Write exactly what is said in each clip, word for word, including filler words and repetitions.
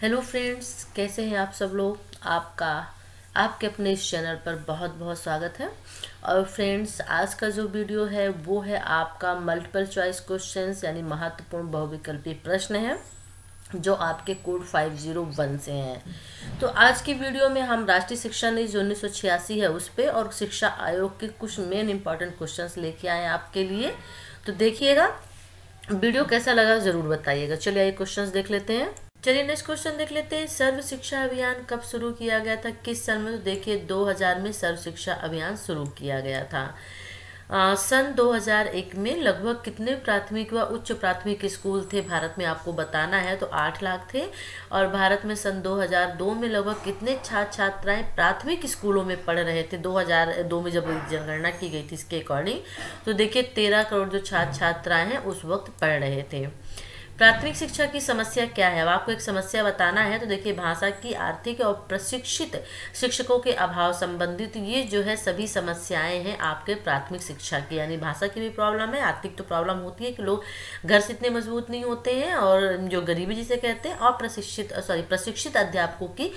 Hello friends, कैसे हैं आप सब लोग। आपका आपके अपने इस चैनल पर बहुत बहुत स्वागत है। और फ्रेंड्स, आज का जो वीडियो है वो है आपका मल्टीपल चॉइस क्वेश्चंस यानी महत्वपूर्ण बहुविकल्पी प्रश्न है जो आपके कोड फाइव ज़ीरो वन से हैं। तो आज की वीडियो में हम राष्ट्रीय शिक्षा नीति जो उन्नीस सौ छियासी है उस पे और शिक्षा आयोग के कुछ मेन इंपॉर्टेंट क्वेश्चंस लेके आए हैं आपके लिए। तो देखिएगा, वीडियो कैसा लगा ज़रूर बताइएगा। चलिए आइए क्वेश्चंस देख लेते हैं। चलिए नेक्स्ट क्वेश्चन देख लेते हैं। सर्व शिक्षा अभियान कब शुरू किया गया था, किस सन में? तो देखिए दो हज़ार में सर्व शिक्षा अभियान शुरू किया गया था। आ, सन दो हज़ार एक में लगभग कितने प्राथमिक व उच्च प्राथमिक स्कूल थे भारत में, आपको बताना है। तो आठ लाख थे। और भारत में सन दो हज़ार दो में लगभग कितने छात्र छात्राएं प्राथमिक स्कूलों में पढ़ रहे थे? दो हज़ार दो में जब जनगणना की गई थी इसके अकॉर्डिंग, तो देखिए तेरह करोड़ जो छात्र छात्राएं हैं उस वक्त पढ़ रहे थे। प्राथमिक शिक्षा की समस्या क्या है? अब आपको एक समस्या बताना है। तो देखिए भाषा की, आर्थिक और प्रशिक्षित शिक्षकों के अभाव संबंधित ये जो है सभी समस्याएं हैं आपके प्राथमिक शिक्षा की। यानी भाषा की भी प्रॉब्लम है, आर्थिक तो प्रॉब्लम होती है कि लोग घर से इतने मजबूत नहीं होते हैं, और जो गरीबी जिसे कहते हैं, और प्रशिक्षित सॉरी प्रशिक्षित अध्यापकों की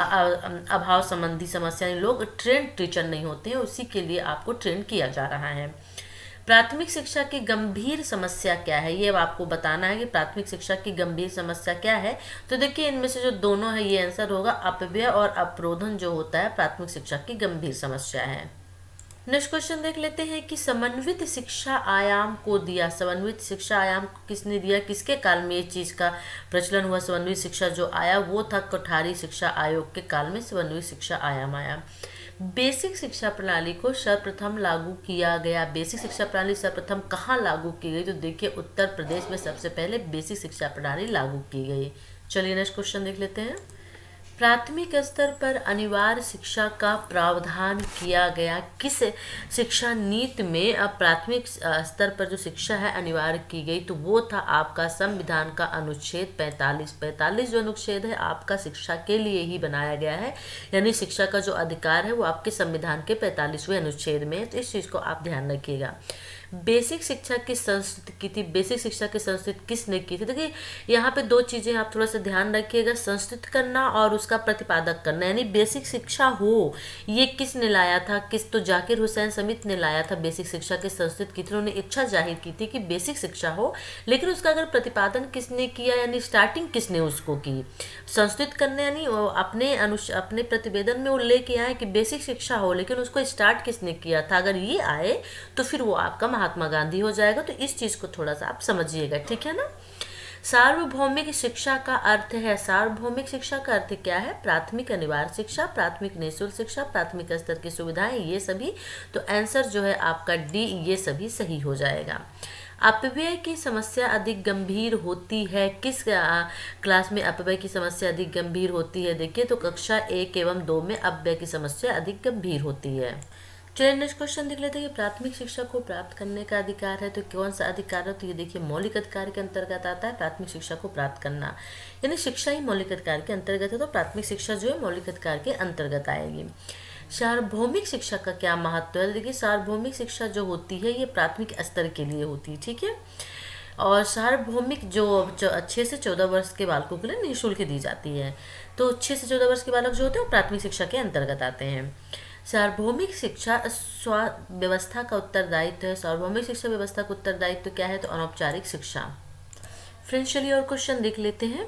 अभाव संबंधी समस्याएं, लोग ट्रेंड टीचर नहीं होते हैं, उसी के लिए आपको ट्रेंड किया जा रहा है। प्राथमिक शिक्षा की गंभीर समस्या क्या है, ये आपको बताना है कि प्राथमिक शिक्षा की गंभीर समस्या क्या है। तो देखिए इनमें से जो दोनों है ये आंसर होगा। अपव्यय और अवरोधन जो होता है प्राथमिक शिक्षा की गंभीर समस्या है। नेक्स्ट क्वेश्चन देख लेते हैं कि समन्वित शिक्षा आयाम को दिया। समन्वित शिक्षा आयाम किसने दिया, किसके काल में ये चीज का प्रचलन हुआ? समन्वित शिक्षा जो आया वो था कोठारी शिक्षा आयोग के काल में समन्वित शिक्षा आयाम आया। बेसिक शिक्षा प्रणाली को सर्वप्रथम लागू किया गया। बेसिक शिक्षा प्रणाली सर्वप्रथम कहाँ लागू की गई? तो देखिए उत्तर प्रदेश में सबसे पहले बेसिक शिक्षा प्रणाली लागू की गई। चलिए नेक्स्ट क्वेश्चन देख लेते हैं। प्राथमिक स्तर पर अनिवार्य शिक्षा का प्रावधान किया गया किस शिक्षा नीति में? अब प्राथमिक स्तर पर जो शिक्षा है अनिवार्य की गई तो वो था आपका संविधान का अनुच्छेद पैंतालीस। पैंतालीस जो अनुच्छेद है आपका शिक्षा के लिए ही बनाया गया है, यानी शिक्षा का जो अधिकार है वो आपके संविधान के पैंतालीसवें अनुच्छेद में है। तो इस चीज़ को आप ध्यान रखिएगा। बेसिक शिक्षा की संस्कृति की थी। बेसिक शिक्षा की संस्कृति किसने की थी? देखिए यहाँ पे दो चीजें आप थोड़ा सा ध्यान रखिएगा, संस्कृत करना और उसका प्रतिपादक करना। यानी बेसिक शिक्षा हो ये किसने लाया था? किस तो जाकिर हुसैन समिति ने लाया था बेसिक शिक्षा की संस्कृत की थी। उन्होंने इच्छा जाहिर की थी कि बेसिक शिक्षा हो, लेकिन उसका अगर प्रतिपादन किसने किया यानी स्टार्टिंग किसने उसको की? संस्कृत करने यानी अपने अनुश अपने प्रतिवेदन में वो लेके आए कि बेसिक शिक्षा हो, लेकिन उसको स्टार्ट किसने किया था? अगर ये आए तो फिर वो आपका महात्मा गांधी हो जाएगा। तो इस चीज को थोड़ा सा आप समझिएगा, ठीक है ना। सार्वभौमिक शिक्षा का अर्थ है, सार्वभौमिक शिक्षा का अर्थ क्या है? प्राथमिक अनिवार्य शिक्षा, प्राथमिक निःशुल्क शिक्षा, प्राथमिक स्तर की सुविधाएं, ये सभी। तो आंसर जो है आपका डी, ये सभी सही हो जाएगा। अपव्यय की समस्या अधिक गंभीर होती है किस क्लास में? अपव्यय की समस्या अधिक गंभीर होती है देखिए तो कक्षा एक एवं दो में अपव्यय की समस्या अधिक गंभीर होती है। चलिए नेक्स्ट क्वेश्चन देख लेते हैं कि प्राथमिक शिक्षा को प्राप्त करने का अधिकार है तो कौन सा अधिकार है? तो ये देखिए मौलिक अधिकार के अंतर्गत आता है प्राथमिक शिक्षा को प्राप्त करना, यानी शिक्षा ही मौलिक अधिकार के अंतर्गत है, तो प्राथमिक शिक्षा जो है मौलिक अधिकार के अंतर्गत आएगी। सार्वभौमिक शिक्षा का क्या महत्व है? देखिए सार्वभौमिक शिक्षा जो होती है ये प्राथमिक स्तर के लिए होती है, ठीक है। और सार्वभौमिक जो छः से चौदह वर्ष के बालकों के लिए निःशुल्क दी जाती है। तो छः से चौदह वर्ष के बालक जो होते हैं वो प्राथमिक शिक्षा के अंतर्गत आते हैं। सार्वभौमिक शिक्षा स्व व्यवस्था का उत्तरदायित्व है। सार्वभौमिक शिक्षा व्यवस्था का उत्तरदायित्व क्या है? तो अनौपचारिक शिक्षा। फ्रेंड्स चलिए और क्वेश्चन देख लेते हैं।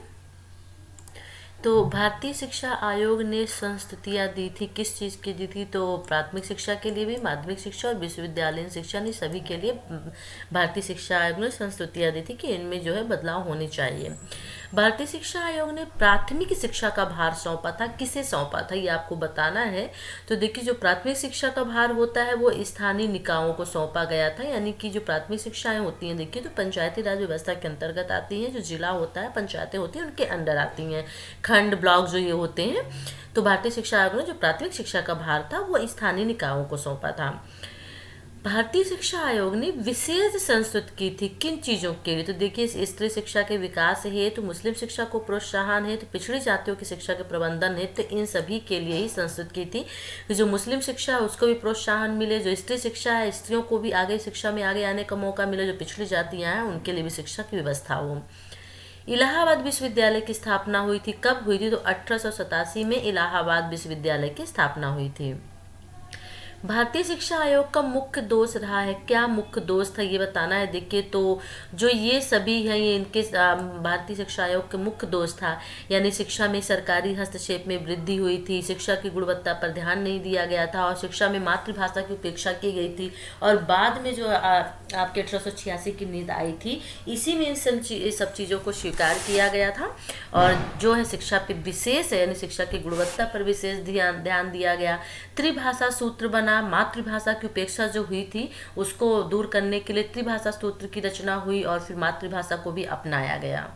तो भारतीय शिक्षा आयोग ने संस्तुतियाँ दी थी, किस चीज़ की दी थी? तो प्राथमिक शिक्षा के लिए भी, माध्यमिक शिक्षा और विश्वविद्यालयीन शिक्षा नहीं सभी के लिए भारतीय शिक्षा आयोग ने संस्तुतियाँ दी थी कि इनमें जो है बदलाव होने चाहिए। भारतीय शिक्षा आयोग ने प्राथमिक शिक्षा का भार सौंपा था, किसे सौंपा था ये आपको बताना है। तो देखिए जो प्राथमिक शिक्षा का भार होता है वो स्थानीय निकायों को सौंपा गया था, यानी कि जो प्राथमिक शिक्षाएं होती हैं देखिए तो पंचायती राज व्यवस्था के अंतर्गत आती हैं। जो जिला होता है, पंचायतें होती हैं, उनके अंडर आती हैं। खंड ब्लॉक जो ये होते हैं, तो भारतीय शिक्षा आयोग ने जो प्राथमिक शिक्षा का भार था वो स्थानीय निकायों को सौंपा था। भारतीय शिक्षा आयोग ने विशेष संस्तुत की थी किन चीज़ों के लिए? तो देखिए स्त्री शिक्षा के विकास हेतु, मुस्लिम शिक्षा को प्रोत्साहन हेतु, तो पिछड़ी जातियों की शिक्षा के प्रबंधन हेतु, तो इन सभी के लिए ही संस्तुत की थी। जो मुस्लिम शिक्षा है उसको भी प्रोत्साहन मिले, जो स्त्री शिक्षा है स्त्रियों को भी आगे शिक्षा में आगे आने का मौका मिले, जो पिछड़ी जातियाँ हैं उनके लिए भी शिक्षा की व्यवस्था हो। इलाहाबाद विश्वविद्यालय की स्थापना हुई थी, कब हुई थी? तो अठारह सौ सतासी में इलाहाबाद विश्वविद्यालय की स्थापना हुई थी। भारतीय शिक्षा आयोग का मुख्य दोष रहा है, क्या मुख्य दोष था ये बताना है। देखिए तो जो ये सभी हैं ये इनके भारतीय शिक्षा आयोग के मुख्य दोष था, यानी शिक्षा में सरकारी हस्तक्षेप में वृद्धि हुई थी, शिक्षा की गुणवत्ता पर ध्यान नहीं दिया गया था और शिक्षा में मातृभाषा की उपेक्षा की गई थी। और बाद में जो आ, आपके अठारह सौ छियासी की नीति आई थी, इसी में इन सब चीज़ों को स्वीकार किया गया था और जो है शिक्षा पे विशेष है, यानी शिक्षा की गुणवत्ता पर विशेष ध्यान ध्यान दिया गया। त्रिभाषा सूत्र बना, मातृभाषा की उपेक्षा जो हुई थी उसको दूर करने के लिए त्रिभाषा सूत्र की रचना हुई और फिर मातृभाषा को भी अपनाया गया।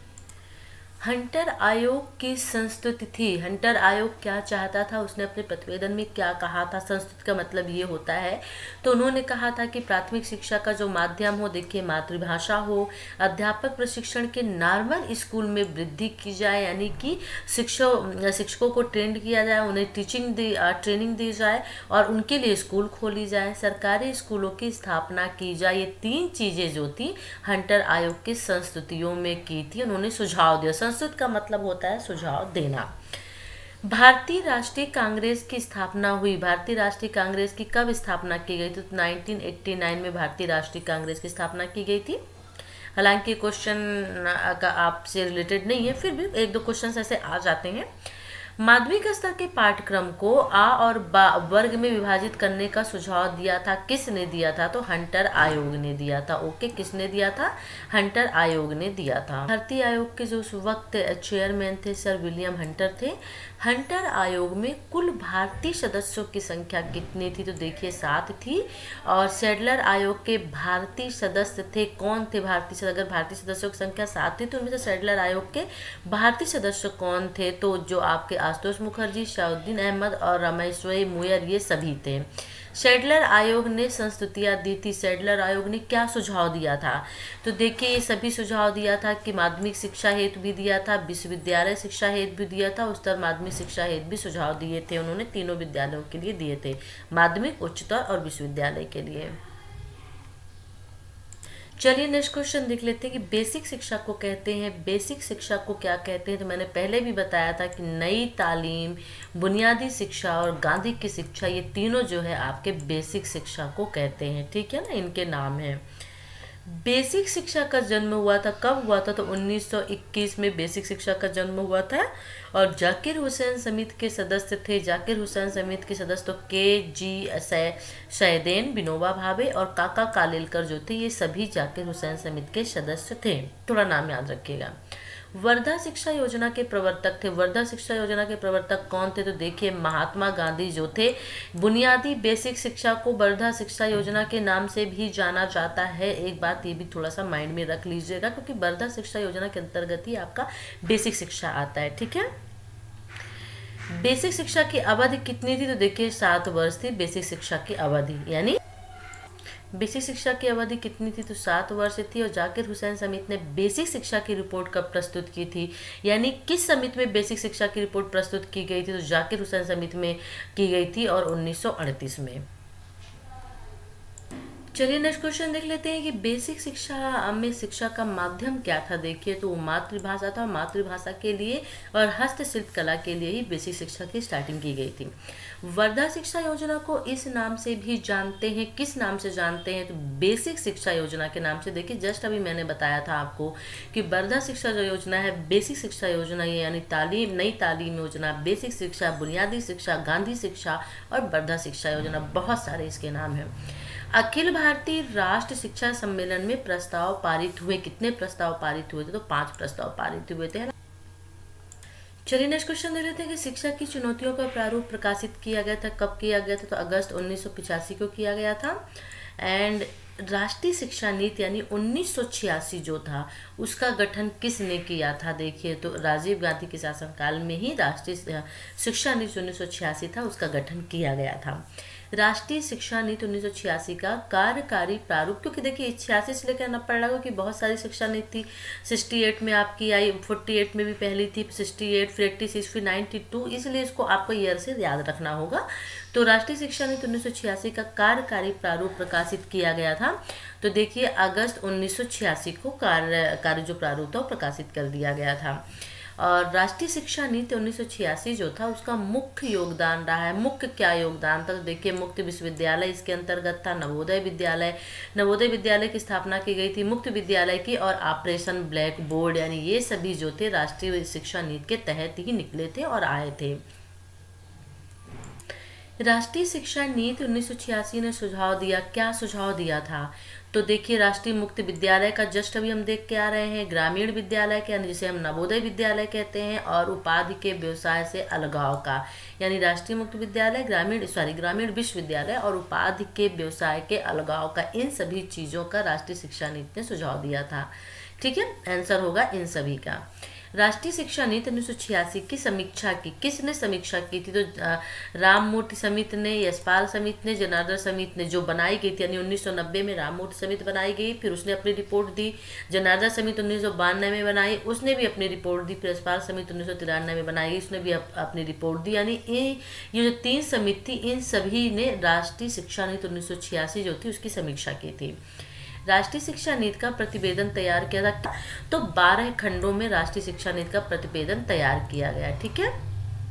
हंटर आयोग की संस्तुति थी। हंटर आयोग क्या चाहता था, उसने अपने प्रतिवेदन में क्या कहा था? संस्तुति का मतलब ये होता है, तो उन्होंने कहा था कि प्राथमिक शिक्षा का जो माध्यम हो, देखिए मातृभाषा हो, अध्यापक प्रशिक्षण के नॉर्मल स्कूल में वृद्धि की जाए, यानी कि शिक्षक शिक्षकों को ट्रेंड किया जाए, उन्हें टीचिंग दी ट्रेनिंग दी जाए और उनके लिए स्कूल खोली जाए, सरकारी स्कूलों की स्थापना की जाए। ये तीन चीज़ें जो थी हंटर आयोग की संस्तुतियों में की थी, उन्होंने सुझाव दिया। संस्तुति का मतलब होता है सुझाव देना। भारतीय राष्ट्रीय कांग्रेस की स्थापना हुई। भारतीय राष्ट्रीय कांग्रेस की कब स्थापना की गई थी? तो उन्नीस सौ नवासी में भारतीय राष्ट्रीय कांग्रेस की स्थापना की गई थी। हालांकि क्वेश्चन का आपसे रिलेटेड नहीं है, फिर भी एक दो क्वेश्चन ऐसे आ जाते हैं। माध्यमिक स्तर के पाठ्यक्रम को आ और बा वर्ग में विभाजित करने का सुझाव दिया था, किसने दिया था? तो हंटर आयोग ने दिया था। ओके, किसने दिया था? हंटर आयोग ने दिया था। भारतीय आयोग के जो उस वक्त चेयरमैन थे सर विलियम हंटर थे। हंटर आयोग में कुल भारतीय सदस्यों की संख्या कितनी थी? तो देखिए सात थी। और सैडलर आयोग के भारतीय सदस्य थे, कौन थे भारतीय सदस्य? अगर भारतीय सदस्यों की संख्या सात थी तो उनमें से सैडलर आयोग के भारतीय सदस्य कौन थे? तो जो आपके आशुतोष मुखर्जी, शाहुद्दीन अहमद और रामेश्वरी मुयर, ये सभी थे। सैडलर आयोग ने संस्तुतियाँ दी थी। सैडलर आयोग ने क्या सुझाव दिया था? तो देखिए ये सभी सुझाव दिया था कि माध्यमिक शिक्षा हेतु भी दिया था, विश्वविद्यालय शिक्षा हेतु भी दिया था, उच्चतर माध्यमिक शिक्षा हेतु भी सुझाव दिए थे। उन्होंने तीनों विद्यालयों के लिए दिए थे, माध्यमिक, उच्चतर और विश्वविद्यालय के लिए। चलिए नेक्स्ट क्वेश्चन देख लेते हैं कि बेसिक शिक्षा को कहते हैं। बेसिक शिक्षा को क्या कहते हैं? तो मैंने पहले भी बताया था कि नई तालीम, बुनियादी शिक्षा और गांधी की शिक्षा, ये तीनों जो है आपके बेसिक शिक्षा को कहते हैं। ठीक है ना, इनके नाम हैं। बेसिक शिक्षा का जन्म हुआ था, कब हुआ था? तो उन्नीस सौ इक्कीस में बेसिक शिक्षा का जन्म हुआ था और जाकिर हुसैन समिति के सदस्य थे। जाकिर हुसैन समिति के सदस्य तो के जी सैदेन, विनोबा भावे और काका कालेलकर जो थे, ये सभी जाकिर हुसैन समिति के सदस्य थे। थोड़ा नाम याद रखिएगा। वर्धा शिक्षा योजना के प्रवर्तक थे। वर्धा शिक्षा योजना के प्रवर्तक कौन थे? तो देखिए महात्मा गांधी जो थे। बुनियादी बेसिक शिक्षा को वर्धा शिक्षा योजना के नाम से भी जाना जाता है। एक बात ये भी थोड़ा सा माइंड में रख लीजिएगा, क्योंकि वर्धा शिक्षा योजना के अंतर्गत ही आपका बेसिक शिक्षा आता है। ठीक है, बेसिक शिक्षा की अवधि कितनी थी? तो देखिए सात वर्ष थी बेसिक शिक्षा की अवधि, यानी बेसिक शिक्षा की अवधि कितनी थी? तो सात वर्ष थी। और जाकिर हुसैन समिति ने बेसिक शिक्षा की रिपोर्ट कब प्रस्तुत की थी, यानी किस समिति में बेसिक शिक्षा की रिपोर्ट प्रस्तुत की गई थी? तो जाकिर हुसैन समिति में की गई थी और उन्नीस सौ अड़तीस में। चलिए नेक्स्ट क्वेश्चन देख लेते हैं कि बेसिक शिक्षा में शिक्षा का माध्यम क्या था। देखिए तो मातृभाषा था। मातृभाषा के लिए और हस्तशिल्प कला के लिए ही बेसिक शिक्षा की स्टार्टिंग की गई थी। वर्धा शिक्षा योजना को इस नाम से भी जानते हैं, किस नाम से जानते हैं? तो बेसिक शिक्षा योजना के नाम से। देखिए जस्ट अभी मैंने बताया था आपको कि वर्धा शिक्षा जो योजना है बेसिक शिक्षा योजना, ये यानी तालीम, नई तालीम योजना, बेसिक शिक्षा, बुनियादी शिक्षा, गांधी शिक्षा और वर्धा शिक्षा योजना, बहुत सारे इसके नाम हैं। अखिल भारतीय राष्ट्र शिक्षा सम्मेलन में प्रस्ताव पारित हुए। कितने प्रस्ताव पारित हुए थे? तो पांच प्रस्ताव पारित हुए थे। चलिए नेक्स्ट क्वेश्चन दे लेते हैं कि शिक्षा की चुनौतियों का प्रारूप प्रकाशित किया गया था, कब किया गया था? तो अगस्त उन्नीस सौ पिचासी को किया गया था। एंड राष्ट्रीय शिक्षा नीति यानी उन्नीस सौ छियासी जो था उसका गठन किसने किया था? देखिए तो राजीव गांधी के शासनकाल में ही राष्ट्रीय शिक्षा नीति उन्नीस सौ छियासी था, उसका गठन किया गया था। राष्ट्रीय शिक्षा नीति उन्नीस सौ छियासी का कार्यकारी प्रारूप, क्योंकि देखिए छियासी से लेकर नब्बे लगा कि बहुत सारी शिक्षा नीति थी। सिक्सटी एट में आपकी आई, फोर्टी एट में भी पहली थी, सिक्सटी एट, फिर एट्टी सिक्स, फिर नाइन्टी टू, इसलिए इसको आपको ईयर से याद रखना होगा। तो राष्ट्रीय शिक्षा नीति उन्नीस सौ छियासी का कार्यकारी प्रारूप प्रकाशित किया गया था। तो देखिए अगस्त उन्नीस सौ छियासी को कार्य कार्य जो प्रारूप था वो प्रकाशित कर दिया गया था। और राष्ट्रीय शिक्षा नीति उन्नीस सौ छियासी जो था उसका मुख्य योगदान रहा है। मुख्य क्या योगदान था? तो देखिए मुक्त विश्वविद्यालय इसके अंतर्गत था, नवोदय विद्यालय, नवोदय विद्यालय की स्थापना की गई थी, मुक्त विद्यालय की, और ऑपरेशन ब्लैक बोर्ड, यानी ये सभी जो थे राष्ट्रीय शिक्षा नीति के तहत ही निकले थे और आए थे। राष्ट्रीय शिक्षा नीति उन्नीस सौ छियासी ने सुझाव दिया, क्या सुझाव दिया था? तो देखिए राष्ट्रीय मुक्त विद्यालय का जस्ट अभी हम देख के आ रहे हैं, ग्रामीण विद्यालय के जिसे हम नवोदय विद्यालय कहते हैं, और उपाधि के व्यवसाय से अलगाव का, यानी राष्ट्रीय मुक्त विद्यालय, ग्रामीण सॉरी ग्रामीण विश्वविद्यालय और उपाधि के व्यवसाय के अलगाव का, इन सभी चीज़ों का राष्ट्रीय शिक्षा नीति ने सुझाव दिया था। ठीक है, आंसर होगा इन सभी का। राष्ट्रीय शिक्षा नीति उन्नीस सौ छियासी की समीक्षा की, किसने समीक्षा की थी? तो राममूर्ति समिति ने, यशपाल समिति ने, जनार्दन समिति ने, जो बनाई गई थी, यानी उन्नीस सौ नब्बे में राममूर्ति समिति बनाई गई, फिर उसने अपनी रिपोर्ट दी। जनार्दन समिति उन्नीस सौ बानवे में बनाई, उसने भी अपनी रिपोर्ट दी। फिर यशपाल समिति उन्नीस सौ तिरानवे में बनाई, उसने भी अप, अपनी रिपोर्ट दी। यानी ये जो तीन समिति थी, इन सभी ने राष्ट्रीय शिक्षा नीति उन्नीस सौ छियासी जो थी उसकी समीक्षा की थी। राष्ट्रीय शिक्षा नीति का प्रतिवेदन तैयार किया था, तो बारह खंडों में राष्ट्रीय शिक्षा नीति का प्रतिवेदन तैयार किया गया। ठीक है,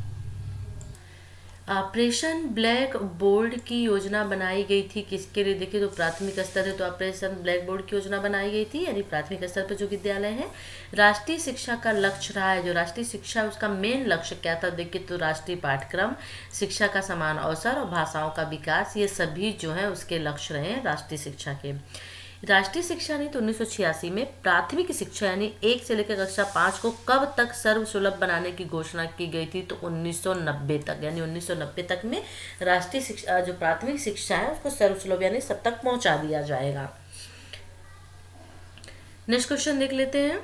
ऑपरेशन ब्लैक बोर्ड की योजना बनाई गई थी किसके लिए? देखिए तो प्राथमिक स्तर है, तो ऑपरेशन ब्लैक बोर्ड की योजना बनाई गई थी, यानी प्राथमिक स्तर पर जो विद्यालय है। राष्ट्रीय शिक्षा का लक्ष्य रहा है, जो राष्ट्रीय शिक्षा उसका मेन लक्ष्य क्या था? देखिए तो राष्ट्रीय पाठ्यक्रम, शिक्षा का समान अवसर और भाषाओं का विकास, ये सभी जो है उसके लक्ष्य रहे हैं राष्ट्रीय शिक्षा के। राष्ट्रीय शिक्षा नीति उन्नीस सौ छियासी में प्राथमिक शिक्षा यानी एक से लेकर कक्षा पाँच को कब तक सर्वसुलभ बनाने की घोषणा की गई थी? तो उन्नीस सौ नब्बे तक, यानी उन्नीस सौ नब्बे तक में राष्ट्रीय शिक्षा जो प्राथमिक शिक्षा है उसको सर्वसुलभ यानी सब तक पहुंचा दिया जाएगा। नेक्स्ट क्वेश्चन देख लेते हैं।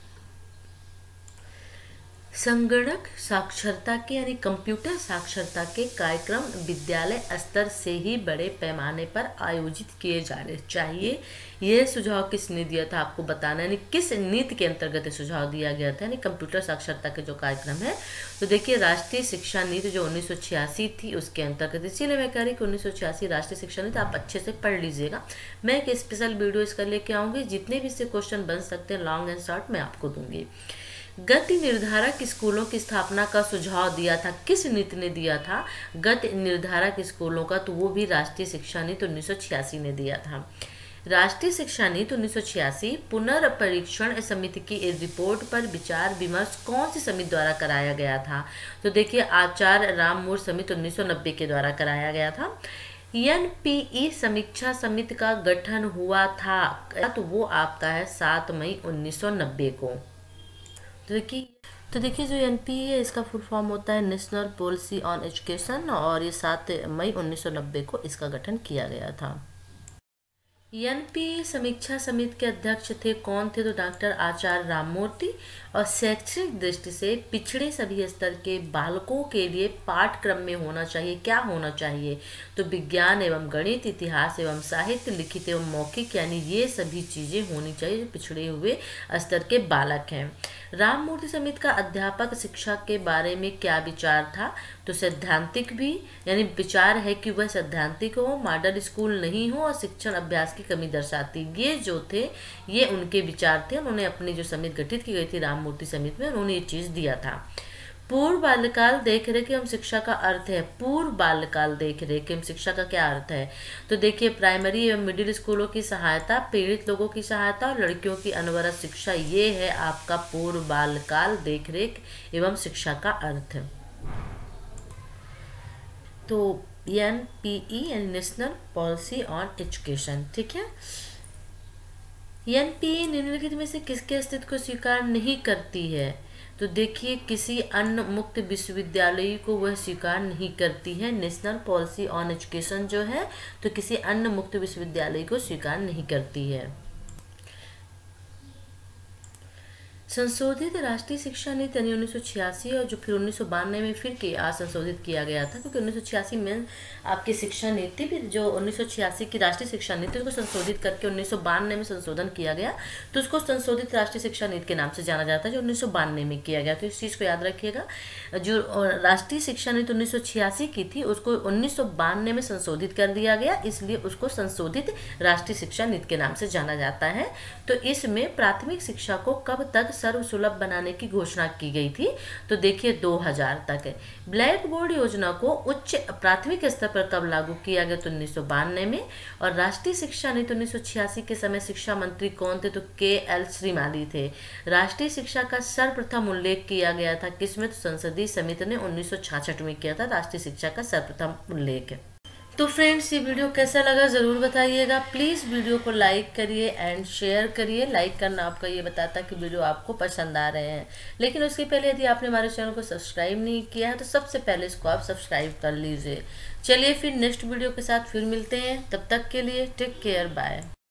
संगणक साक्षरता के यानी कंप्यूटर साक्षरता के कार्यक्रम विद्यालय स्तर से ही बड़े पैमाने पर आयोजित किए जाने चाहिए, यह सुझाव किसने दिया था? आपको बताना, यानी किस नीति के अंतर्गत सुझाव दिया गया था, यानी कंप्यूटर साक्षरता के जो कार्यक्रम है। तो देखिए राष्ट्रीय शिक्षा नीति जो उन्नीस सौ छियासी थी उसके अंतर्गत, इसीलिए मैं कह रही कि उन्नीस सौ छियासी राष्ट्रीय शिक्षा नीति आप अच्छे से पढ़ लीजिएगा। मैं एक स्पेशल वीडियो इसका लेके आऊँगी, जितने भी इससे क्वेश्चन बन सकते हैं लॉन्ग एंड शॉर्ट मैं आपको दूंगी। गति निर्धारक स्कूलों की स्थापना का सुझाव दिया था, किस नीति ने दिया था गति निर्धारक स्कूलों का? तो वो भी राष्ट्रीय शिक्षा नीति उन्नीस सौ छियासी ने दिया था। राष्ट्रीय शिक्षा नीति उन्नीस सौ छियासी पुनर्परीक्षण समिति की रिपोर्ट पर विचार विमर्श कौन सी समिति द्वारा कराया गया था? तो देखिए आचार्य राममूर्ति समिति उन्नीस सौ नब्बे के द्वारा कराया गया था। एन पी ई समीक्षा समिति का गठन हुआ था, तो वो आपका है सात मई उन्नीस सौ नब्बे को। तो देखिए तो देखिए जो एन पी ई है इसका फुल फॉर्म होता है नेशनल पॉलिसी ऑन एजुकेशन, और ये सात मई उन्नीस सौ नब्बे को इसका गठन किया गया था। एन पी ई समीक्षा समिति के अध्यक्ष थे कौन थे? तो डॉक्टर आचार्य राममूर्ति। और शैक्षणिक दृष्टि से पिछड़े सभी स्तर के बालकों के लिए पाठ्यक्रम में होना चाहिए, क्या होना चाहिए? तो विज्ञान एवं गणित, इतिहास एवं साहित्य, लिखित एवं मौखिक, यानी ये सभी चीज़ें होनी चाहिए जो पिछड़े हुए स्तर के बालक हैं। राममूर्ति समिति का अध्यापक शिक्षा के बारे में क्या विचार था? तो सैद्धांतिक भी, यानी विचार है कि वह सैद्धांतिक हो, मॉडल स्कूल नहीं हो और शिक्षण अभ्यास की कमी दर्शाती। ये जो थे ये उनके विचार थे। उन्होंने अपनी जो समिति गठित की गई थी राममूर्ति समिति में, उन्होंने ये चीज़ दिया था। पूर्व बाल्यकाल देख रेख एवं शिक्षा का अर्थ है, पूर्व बाल्यकाल देख रेख एवं शिक्षा का क्या अर्थ है? तो देखिए प्राइमरी एवं मिडिल स्कूलों की सहायता, पीड़ित लोगों की सहायता और लड़कियों की अनवरत शिक्षा, ये है आपका पूर्व बाल्यकाल देख रेख एवं शिक्षा का अर्थ। तो एन पी ई यानी नेशनल पॉलिसी ऑन एजुकेशन, ठीक है। एन पी ई निम्नलिखित में से किसके अस्तित्व को स्वीकार नहीं करती है? तो देखिए किसी अन्य मुक्त विश्वविद्यालय को वह स्वीकार नहीं करती है। नेशनल पॉलिसी ऑन एजुकेशन जो है तो किसी अन्य मुक्त विश्वविद्यालय को स्वीकार नहीं करती है। संशोधित राष्ट्रीय शिक्षा नीति यानी उन्नीस सौ छियासी और जो फिर उन्नीस सौ बानवे में फिर किया संशोधित किया गया था, क्योंकि उन्नीस सौ छियासी में आपकी शिक्षा नीति भी जो उन्नीस सौ छियासी की राष्ट्रीय शिक्षा नीति उसको संशोधित करके उन्नीस सौ बानवे में संशोधन किया गया, तो उसको संशोधित राष्ट्रीय शिक्षा नीति के नाम से जाना जाता है, जो उन्नीस सौ बानवे में किया गया। तो इस चीज़ को याद रखिएगा, जो राष्ट्रीय शिक्षा नीति उन्नीस सौ छियासी की थी उसको उन्नीस सौ बानवे में संशोधित कर दिया गया, इसलिए उसको संशोधित राष्ट्रीय शिक्षा नीति के नाम से जाना जाता है। तो इसमें प्राथमिक शिक्षा को कब तक सर्वसुलभ बनाने की घोषणा की गई थी, तो देखिए दो हज़ार तक। ब्लैक बोर्ड योजना को उच्च प्राथमिक स्तर पर कब लागू किया गया, तो उन्नीस सौ बानवे में। और राष्ट्रीय शिक्षा नीति उन्नीस सौ छियासी के समय शिक्षा मंत्री कौन थे, तो के एल श्रीमाली थे। राष्ट्रीय शिक्षा का सर्वप्रथम उल्लेख किया गया था किसमें, तो संसदीय समिति ने उन्नीस सौ छियासठ में किया था राष्ट्रीय शिक्षा का सर्वप्रथम उल्लेख। तो फ्रेंड्स, ये वीडियो कैसा लगा ज़रूर बताइएगा। प्लीज़ वीडियो को लाइक करिए एंड शेयर करिए। लाइक करना आपका ये बताता है कि वीडियो आपको पसंद आ रहे हैं। लेकिन उसके पहले यदि आपने हमारे चैनल को सब्सक्राइब नहीं किया है तो सबसे पहले इसको आप सब्सक्राइब कर लीजिए। चलिए फिर नेक्स्ट वीडियो के साथ फिर मिलते हैं, तब तक के लिए टेक केयर, बाय।